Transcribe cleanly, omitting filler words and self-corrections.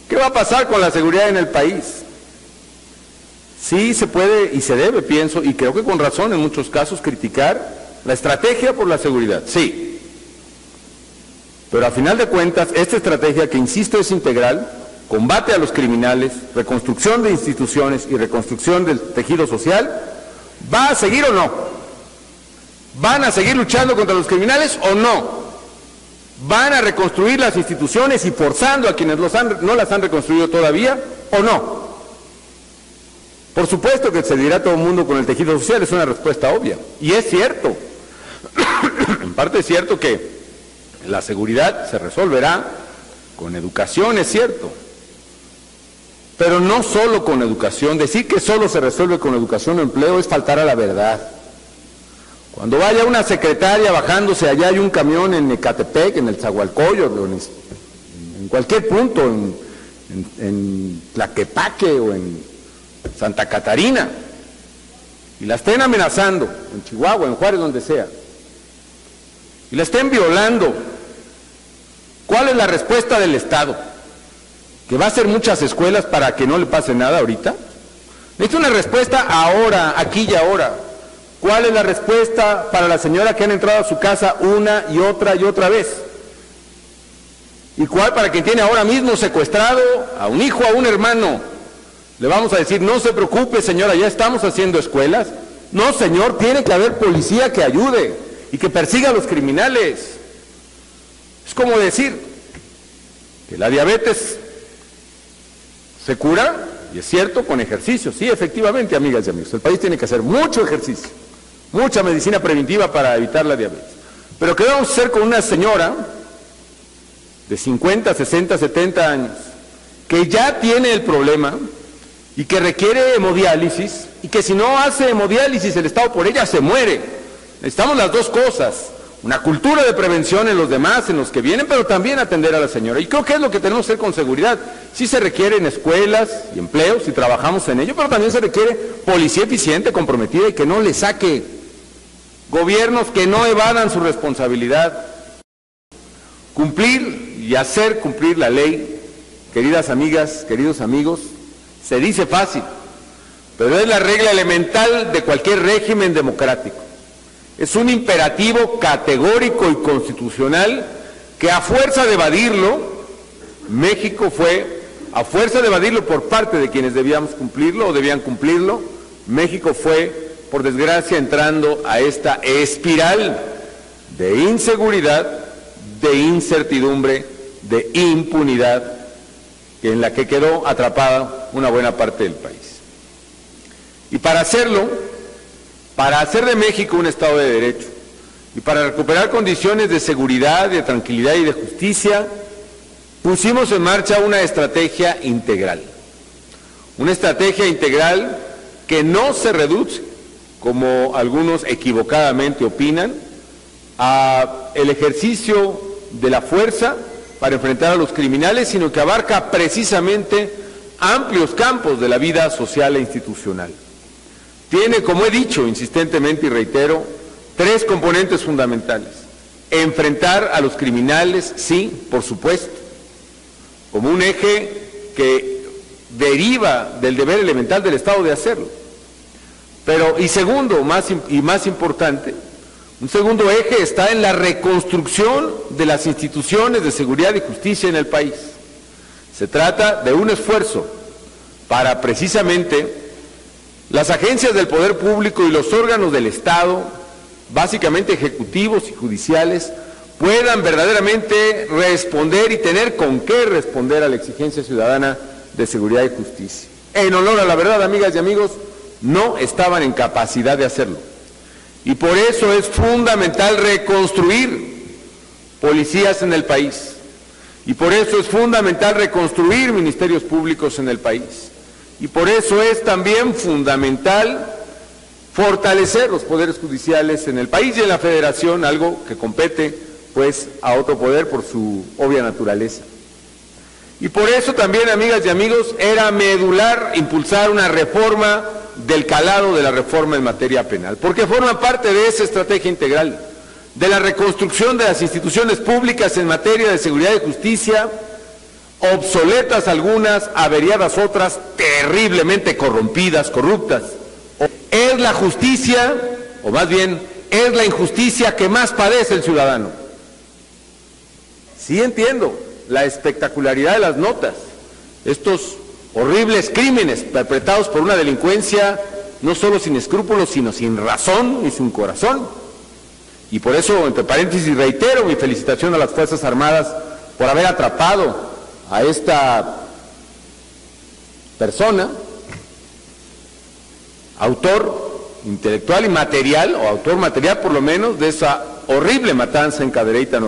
¿Qué va a pasar con la seguridad en el país? Sí se puede y se debe, pienso, y creo que con razón en muchos casos, criticar la estrategia por la seguridad, sí. Pero a final de cuentas, esta estrategia, que insisto es integral, combate a los criminales, reconstrucción de instituciones y reconstrucción del tejido social, ¿va a seguir o no? ¿Van a seguir luchando contra los criminales o no? ¿Van a reconstruir las instituciones y forzando a quienes no las han reconstruido todavía o no? Por supuesto que se dirá todo el mundo con el tejido social, es una respuesta obvia. Y es cierto, en parte es cierto que la seguridad se resolverá con educación, es cierto. Pero no solo con educación. Decir que solo se resuelve con educación o empleo es faltar a la verdad. Cuando vaya una secretaria bajándose, allá hay un camión en Ecatepec, en el Zagualcoyo, en cualquier punto, en Tlaquepaque o en Santa Catarina, y la estén amenazando, en Chihuahua, en Juárez, donde sea, y la estén violando, ¿cuál es la respuesta del Estado? ¿Que va a hacer muchas escuelas para que no le pase nada ahorita? Necesita una respuesta ahora, aquí y ahora. ¿Cuál es la respuesta para la señora que han entrado a su casa una y otra vez? ¿Y cuál para quien tiene ahora mismo secuestrado a un hijo, a un hermano? Le vamos a decir, no se preocupe señora, ya estamos haciendo escuelas. No señor, tiene que haber policía que ayude y que persiga a los criminales. Es como decir que la diabetes se cura, y es cierto, con ejercicio. Sí, efectivamente, amigas y amigos, el país tiene que hacer mucho ejercicio, mucha medicina preventiva para evitar la diabetes. Pero ¿qué vamos a hacer con una señora de 50, 60, 70 años que ya tiene el problema y que requiere hemodiálisis, y que si no hace hemodiálisis el Estado por ella se muere? Necesitamos las dos cosas, una cultura de prevención en los demás, en los que vienen, pero también atender a la señora. Y creo que es lo que tenemos que hacer con seguridad. Sí se requieren escuelas y empleos, y trabajamos en ello, pero también se requiere policía eficiente, comprometida, y que no le saque, gobiernos que no evadan su responsabilidad. Cumplir y hacer cumplir la ley, queridas amigas, queridos amigos, se dice fácil, pero es la regla elemental de cualquier régimen democrático. Es un imperativo categórico y constitucional que a fuerza de evadirlo, México fue, a fuerza de evadirlo por parte de quienes debíamos cumplirlo o debían cumplirlo, México fue, por desgracia, entrando a esta espiral de inseguridad, de incertidumbre, de impunidad, en la que quedó atrapada una buena parte del país. Y para hacerlo, para hacer de México un Estado de Derecho y para recuperar condiciones de seguridad, de tranquilidad y de justicia, pusimos en marcha una estrategia integral. Una estrategia integral que no se reduce, como algunos equivocadamente opinan, a el ejercicio de la fuerza para enfrentar a los criminales, sino que abarca precisamente amplios campos de la vida social e institucional. Tiene, como he dicho insistentemente y reitero, tres componentes fundamentales. Enfrentar a los criminales, sí, por supuesto, como un eje que deriva del deber elemental del Estado de hacerlo. Pero, y segundo, más importante, un segundo eje está en la reconstrucción de las instituciones de seguridad y justicia en el país. Se trata de un esfuerzo para precisamente las agencias del poder público y los órganos del Estado, básicamente ejecutivos y judiciales, puedan verdaderamente responder y tener con qué responder a la exigencia ciudadana de seguridad y justicia. En honor a la verdad, amigas y amigos, no estaban en capacidad de hacerlo. Y por eso es fundamental reconstruir policías en el país. Y por eso es fundamental reconstruir ministerios públicos en el país. Y por eso es también fundamental fortalecer los poderes judiciales en el país y en la Federación, algo que compete pues a otro poder por su obvia naturaleza. Y por eso también, amigas y amigos, era medular impulsar una reforma del calado de la reforma en materia penal, porque forma parte de esa estrategia integral, de la reconstrucción de las instituciones públicas en materia de seguridad y justicia, obsoletas algunas, averiadas otras, terriblemente corrompidas, corruptas. Es la justicia, o más bien, es la injusticia que más padece el ciudadano. Sí entiendo la espectacularidad de las notas, estos horribles crímenes perpetrados por una delincuencia no solo sin escrúpulos, sino sin razón y sin corazón. Y por eso, entre paréntesis, reitero mi felicitación a las Fuerzas Armadas por haber atrapado a esta persona, autor intelectual y material, o autor material por lo menos, de esa horrible matanza en Cadereyta,